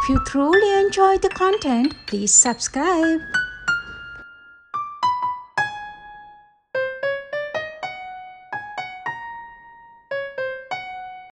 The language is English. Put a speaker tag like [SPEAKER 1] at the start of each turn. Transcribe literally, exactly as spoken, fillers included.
[SPEAKER 1] If you truly enjoy the content, please subscribe.